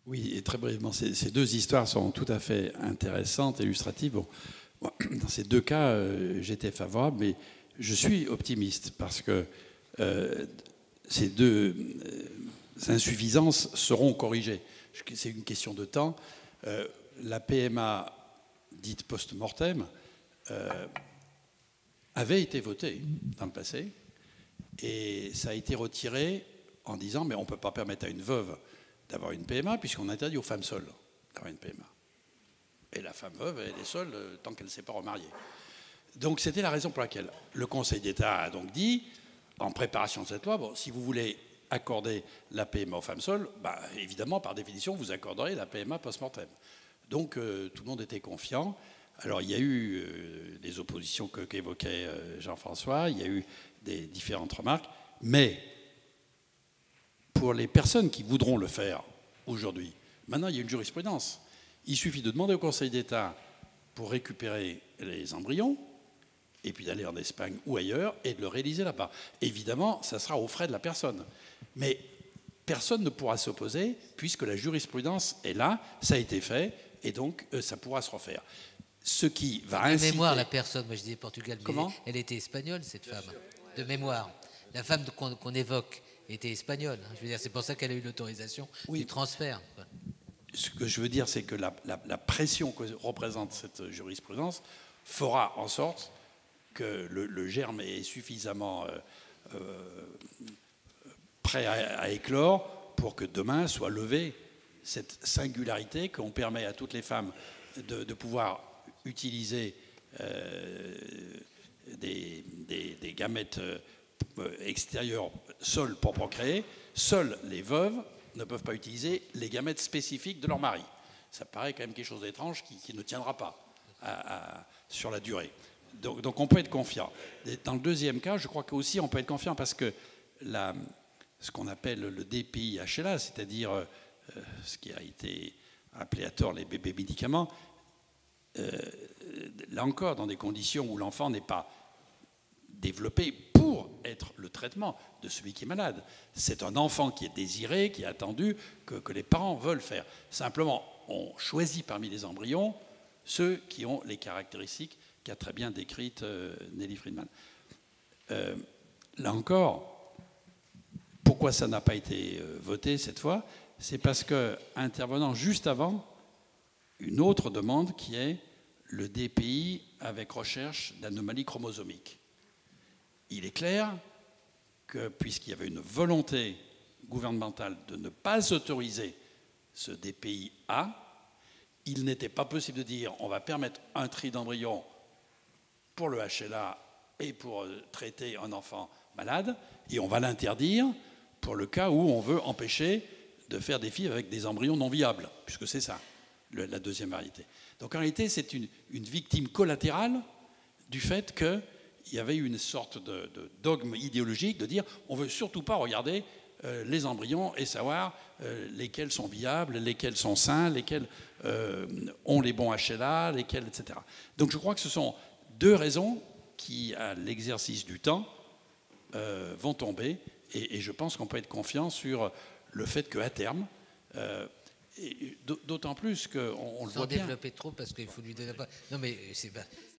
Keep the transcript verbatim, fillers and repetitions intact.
Oui, et très brièvement, ces, ces deux histoires sont tout à fait intéressantes, illustratives. Bon, moi, dans ces deux cas, euh, j'étais favorable, mais je suis optimiste parce que euh, ces deux euh, insuffisances seront corrigées. C'est une question de temps. Euh, la P M A dite post-mortem euh, avait été votée dans le passé et ça a été retiré en disant mais on ne peut pas permettre à une veuve d'avoir une P M A puisqu'on interdit aux femmes seules d'avoir une P M A. Et la femme veuve, elle est seule tant qu'elle ne s'est pas remariée. Donc c'était la raison pour laquelle le Conseil d'État a donc dit, en préparation de cette loi, bon, si vous voulez accorder la P M A aux femmes seules, bah, évidemment, par définition, vous accorderez la P M A post-mortem. Donc euh, tout le monde était confiant. Alors il y a eu euh, des oppositions qu'évoquait euh, Jean-François, il y a eu des différentes remarques, mais pour les personnes qui voudront le faire aujourd'hui, maintenant il y a une jurisprudence. Il suffit de demander au Conseil d'État pour récupérer les embryons, et puis d'aller en Espagne ou ailleurs, et de le réaliser là-bas. Évidemment, ça sera aux frais de la personne. Mais personne ne pourra s'opposer, puisque la jurisprudence est là, ça a été fait, et donc euh, ça pourra se refaire. Ce qui va de inciter... mémoire, la personne, moi je dis Portugal, mais Comment elle était espagnole, cette femme, de mémoire. La femme qu'on qu'on évoque était espagnole. Je veux dire, c'est pour ça qu'elle a eu l'autorisation oui. du transfert. Ce que je veux dire, c'est que la, la, la pression que représente cette jurisprudence fera en sorte que le, le germe est suffisamment euh, euh, prêt à, à éclore pour que demain soit levée cette singularité qu'on permet à toutes les femmes de, de pouvoir utiliser euh, des, des, des gamètes extérieurs seules pour procréer. Seules les veuves ne peuvent pas utiliser les gamètes spécifiques de leur mari. Ça paraît quand même quelque chose d'étrange qui, qui ne tiendra pas à, à, sur la durée. Donc, donc on peut être confiant. Dans le deuxième cas, je crois qu'aussi on peut être confiant parce que la, ce qu'on appelle le D P I H L A, c'est-à-dire euh, ce qui a été appelé à tort les bébés médicaments, euh, là encore, dans des conditions où l'enfant n'est pas développé pour être le traitement de celui qui est malade. C'est un enfant qui est désiré, qui est attendu, que, que les parents veulent faire. Simplement, on choisit parmi les embryons ceux qui ont les caractéristiques qu'a très bien décrites euh, Nelly Friedman. Euh, là encore, pourquoi ça n'a pas été euh, voté cette fois? C'est parce que, intervenant juste avant, une autre demande qui est le D P I avec recherche d'anomalies chromosomiques. Il est clair que, puisqu'il y avait une volonté gouvernementale de ne pas autoriser ce D P I A, il n'était pas possible de dire on va permettre un tri d'embryons pour le H L A et pour traiter un enfant malade, et on va l'interdire pour le cas où on veut empêcher de faire des filles avec des embryons non viables, puisque c'est ça, le, la deuxième variété. Donc en réalité, c'est une, une victime collatérale du fait qu'il y avait une sorte de, de dogme idéologique de dire on ne veut surtout pas regarder euh, les embryons et savoir euh, lesquels sont viables, lesquels sont sains, lesquels euh, ont les bons H L A, lesquels, et cetera. Donc je crois que ce sont deux raisons qui, à l'exercice du temps, euh, vont tomber, et, et je pense qu'on peut être confiant sur le fait qu'à terme, euh, d'autant plus qu'on on le voit bien. Sans développer trop, parce qu'il faut lui donner pas... Non mais c'est pas...